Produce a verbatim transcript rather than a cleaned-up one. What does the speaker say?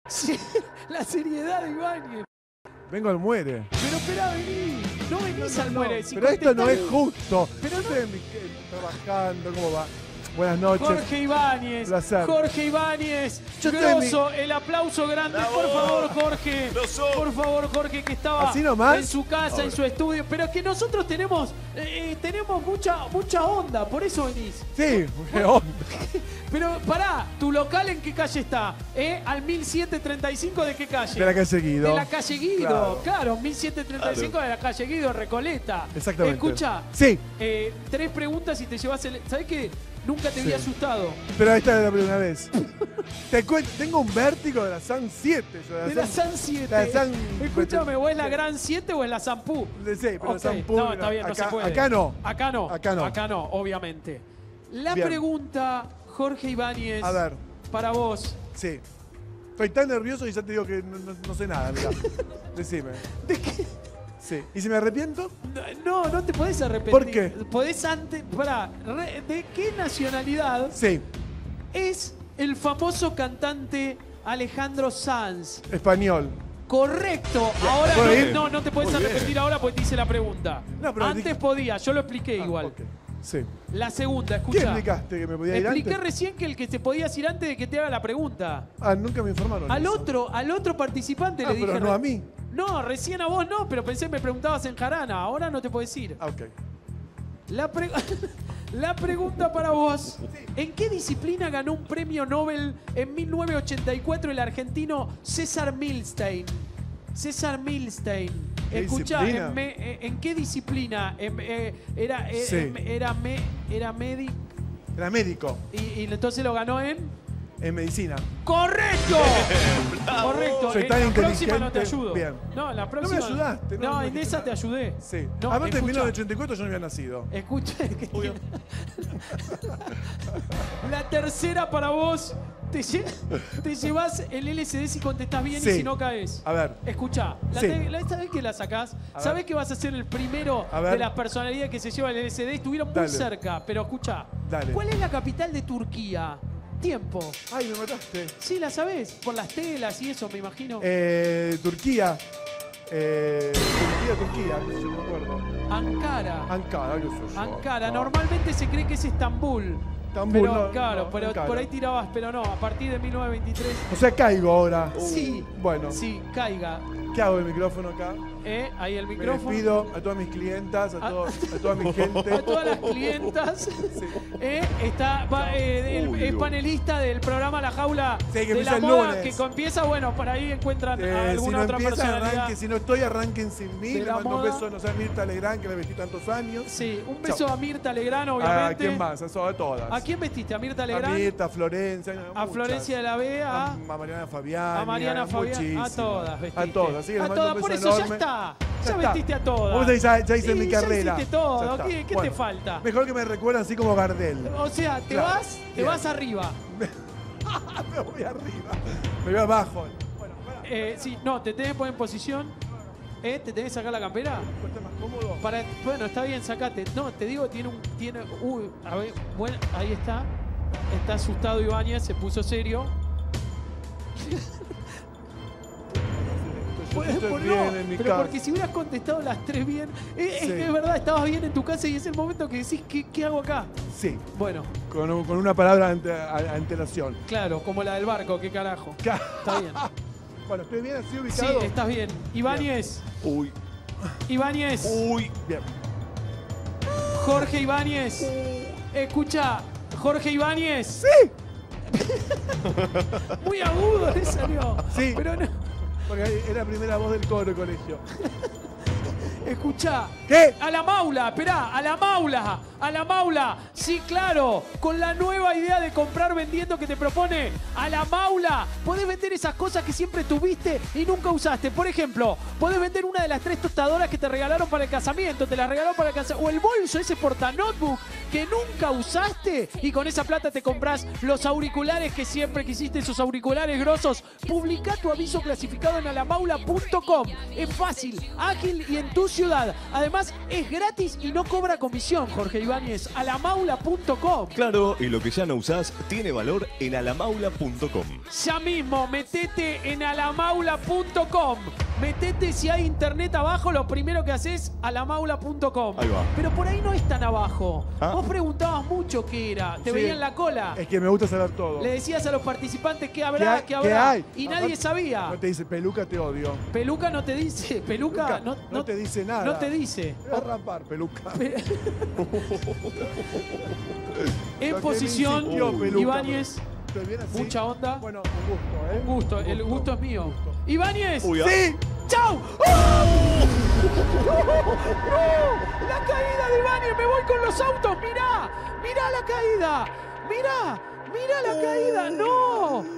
Sí, la seriedad de Ibáñez. Vengo al muere. Pero espera, vení. No venís No, al no, muere. Si pero esto no es contestás- justo. Pero no- Estoy en mi- trabajando, ¿cómo va? Buenas noches. Jorge Ibáñez. Placer. Jorge Ibáñez. Yo estoy en mi- Grosso, el aplauso grande. Por favor, Jorge. Por favor, Jorge, que estaba ¿Así nomás? en su casa, en su estudio. Pero es que nosotros tenemos, eh, tenemos mucha, mucha onda, por eso venís. Sí, qué onda. Pero pará, ¿tu local en qué calle está? ¿Eh? ¿Al mil setecientos treinta y cinco de qué calle? De la calle Guido. De la calle Guido, claro, Claro. mil setecientos treinta y cinco de la calle Guido, Recoleta. Exactamente. Escucha, Sí, eh, tres preguntas y te llevas el... ¿Sabés qué? Nunca te Sí. vi asustado. pero esta es la primera vez. Te cuento, tengo un vértigo de la San siete. yo, De la San siete. La San... Escúchame, ¿o es la Gran siete o es la San Pu? Sí, pero Ok, la San Pu, no, está bien, no acá, se puede. acá no. Acá no. Acá no. Acá no, obviamente. La Bien. pregunta, Jorge Ibáñez, A ver, para vos. sí. Estoy tan nervioso y ya te digo que no, no- no sé nada, mirá. Decime. ¿De qué? Sí. ¿Y si me arrepiento? No, no te podés arrepentir. ¿Por qué? Podés antes... Pará, re- ¿de qué nacionalidad Sí. es el famoso cantante Alejandro Sanz? Español. Correcto. Ahora ¿Puedo no, ir? no, no te puedes Muy bien. arrepentir ahora porque te hice la pregunta. No, pero Antes dije- podía, yo lo expliqué Ah, igual. ok. Sí. La segunda, ¿Qué escucha. explicaste? ¿Que me podía ir Expliqué antes? recién que el que te podías ir antes de que te haga la pregunta. Ah, nunca me informaron. Al eso. otro, al otro participante Ah, le dije. pero no a mí. No, recién a vos no, pero pensé que me preguntabas en jarana. Ahora no te puedes ir. Ah, ok. La, pre- la pregunta para vos. ¿En qué disciplina ganó un premio Nobel en mil novecientos ochenta y cuatro el argentino César Milstein? César Milstein. ¿Qué Escucha, disciplina? en, me- eh, ¿en qué disciplina? En- eh, era, eh, Sí. em- era, me- era médico Era médico. y, y entonces lo ganó en... En medicina. ¡Correcto! Correcto. Soy en tan la próxima no te inteligente. ayudo. Bien. No, en la No próxima. me ayudaste. No, no en dijiste esa te nada. ayudé. Sí. No, Aparte, en escucha. mil novecientos ochenta y cuatro yo no había nacido. Escucha, que- la tercera para vos, te, lle- te llevas el L S D si contestás bien y Sí. si no caes. A ver. Escucha, la Sí. te- la- esta vez que la sacás, A sabés ver. que vas a ser el primero A ver. de las personalidades que se lleva el L S D. Estuvieron muy Dale. cerca, pero escucha. Dale. ¿Cuál es la capital de Turquía? Tiempo. Ay, me mataste. Sí, la sabés, por las telas y eso, me imagino. Eh, Turquía. Eh, Turquía, Turquía. No sé, no me acuerdo. Ankara. Ankara, qué sé yo. Ankara. Ah. Normalmente se cree que es Estambul. Estambul, pero, no, claro, no, pero Ankara. por ahí tirabas, pero no, a partir de mil novecientos veintitrés. O sea, caigo ahora. Sí. Bueno, Sí, caiga. ¿qué hago el micrófono acá? ¿Eh? Ahí el Me micrófono. despido a todas mis clientas, a, Ah. todo- a toda mi gente. A todas las clientas. ¿Eh? Está, va, eh, el, Uy, es uy. panelista del programa La Jaula Sí, que de empieza la el moda, lunes. que empieza, bueno, por ahí encuentran Eh, a si alguna no otra empieza, personalidad. arranque, si no estoy, arranquen sin mí. De Le la mando un moda. beso, no sé, a Mirta Legrand, que le vestí tantos años. Sí, un beso Chau. a Mirta Legrand, obviamente. ¿A quién más? A, eso, a todas. ¿A quién vestiste? ¿A Mirta A Legrand? Mirta, a Florencia. no, A muchas. Florencia de la B, a... A, a Mariana Fabián. A Mariana Fabián, a todas vestiste. A todas, así que a les mando todas, un por beso eso enorme. ya está. Ya, Ya está. vestiste a todas. Vos ya, ya hice Sí, mi ya carrera. hiciste todo. Ya está. ¿Qué, qué Bueno, te falta? Mejor que me recuerden así como Gardel. O sea, te Claro. vas, te Bien. vas arriba. Me voy arriba. Me voy abajo. Bueno, pará. Eh, sí, no, te tenés que poner en posición. ¿Eh? ¿Te tenés que sacar la campera? ¿Está más cómodo? Para, bueno, está bien, sacate. No, te digo, tiene un. Tiene, uy, a ver, bueno, ahí está. Está asustado Ibáñez, se puso serio. Yo Pues, estoy pues bien no, en mi pero casa. porque si hubieras contestado las tres bien, eh, Sí. es, es verdad, estabas bien en tu casa y es el momento que decís, ¿qué, qué hago acá? Sí, Bueno, con, un- con una palabra ante, a- antelación. claro, como la del barco, qué carajo. Está bien. Bueno, estoy bien así Sí, ubicado. estás bien. Ibáñez, Uy, Ibáñez, uy. Bien. Jorge Ibáñez. Escucha, Jorge Ibáñez. Sí. Muy agudo le salió. Sí. Pero no. Porque es la primera voz del coro del colegio. Escucha. ¿Qué? A la maula, esperá, a la maula, a la maula. Sí, claro, con la nueva idea de comprar vendiendo que te propone a la maula, podés vender esas cosas que siempre tuviste y nunca usaste. Por ejemplo, podés vender una de las tres tostadoras que te regalaron para el casamiento, te la regaló para el casamiento, o el bolso, ese porta notebook que nunca usaste y con esa plata te compras los auriculares que siempre quisiste, esos auriculares grosos. Publicá tu aviso clasificado en alamaula punto com. Es fácil, ágil y en tu ciudad. Además, es gratis y no cobra comisión, Jorge Ibáñez. Ibáñez? alamaula punto com. Claro, y lo que ya no usás tiene valor en alamaula punto com. Ya mismo, metete en alamaula punto com. Metete si hay internet abajo, lo primero que haces, alamaula punto com. Ahí va. Pero por ahí no es tan abajo. ¿Ah? Vos preguntabas mucho qué era. Te Sí. veía en la cola. Es que me gusta saber todo. Le decías a los participantes qué ¿Qué habrá, hay? qué ¿Qué habrá. hay? Y nadie Aparte, sabía. No te dice, peluca, te odio. Peluca no te dice. Peluca, Peluca, no, no te dice nada. No te dice. Te voy a rapar, peluca. En Lo que posición, me insistió, peluca, Ibáñez. ¿Estoy bien así? Mucha onda. Bueno, un gusto, ¿eh? Un gusto, el gusto es mío. un gusto. Ibáñez. Uy, ah. ¡Sí! ¡Chau! ¡Oh! ¡No! ¡La caída de Ibáñez! ¡Me voy con los autos! ¡Mirá! ¡Mirá la caída! ¡Mirá! ¡Mirá la caída! ¡No!